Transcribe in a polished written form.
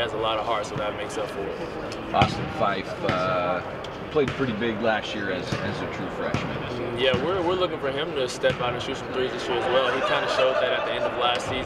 has a lot of heart, so that makes up for it. Austin Fife played pretty big last year as a true freshman. Yeah, we're looking for him to step out and shoot some threes this year as well. He kind of showed that at the end of last season.